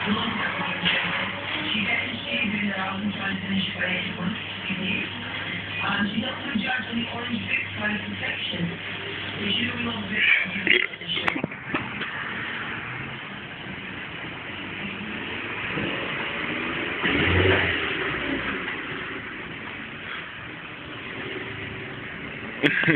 She doesn't shave in the house and tries to finish by anyone. She doesn't judge on the orange